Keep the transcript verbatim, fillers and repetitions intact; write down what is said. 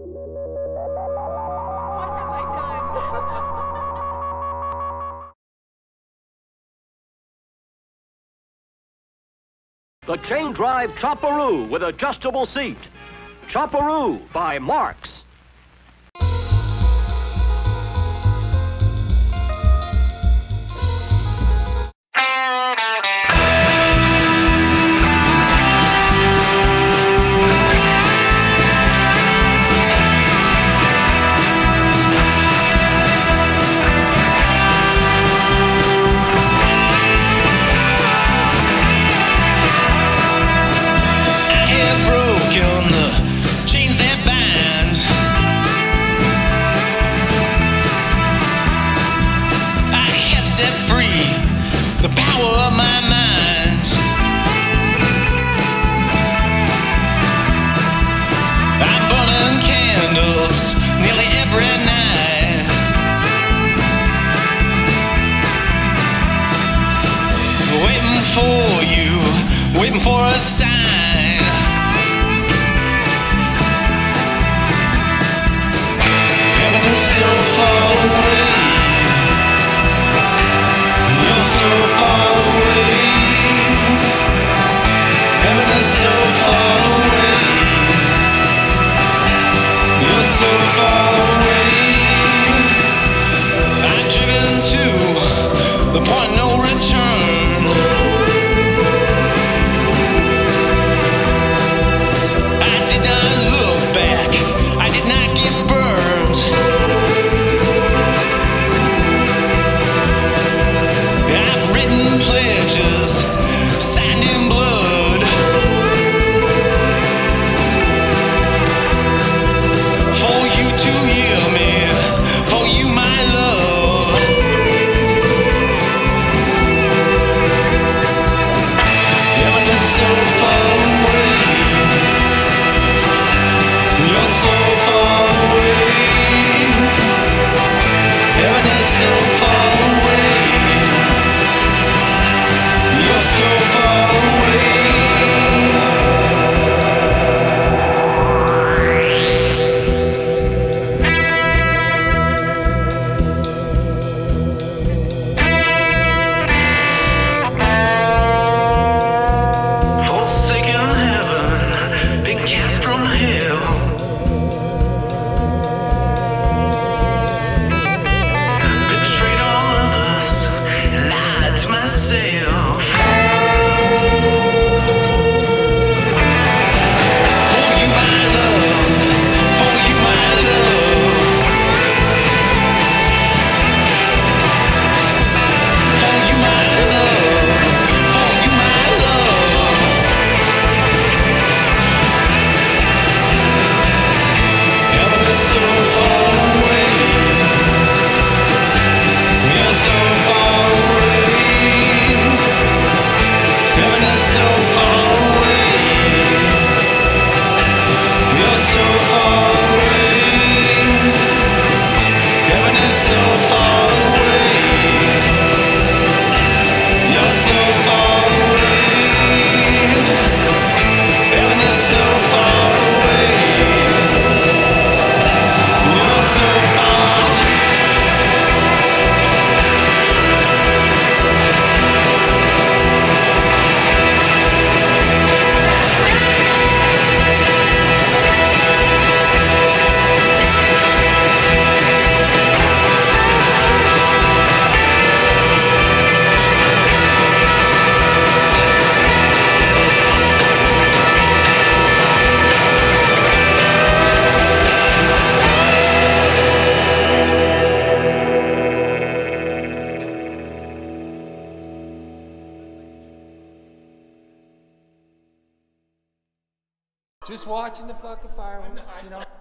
What have I done? The chain drive Chopperoo with adjustable seat. Chopperoo by Marx. The power of my mind. I'm burning candles nearly every night, waiting for you, waiting for a sign. Heaven is so far away. You're so far away. Heaven is so far away. You're so far away. I'm driven to the point no return. I did not look back. I did not get burned. I've written pledges, signed in blood, for you to hear me, for you my love. Heaven is so far away. You're so far away. Heaven is so far away. You're so far away. Forsaken heaven, been cast from hell. Betrayed all others, lied to myself. For you my love, for you my love. For you my love, for you my love. Heaven is so far away. You're so far away. Heaven is so far away. You're so far away. Heaven is so far away. You're so far away. Heaven is so far away. You're so far away. Just watching the fucking fireworks, you know.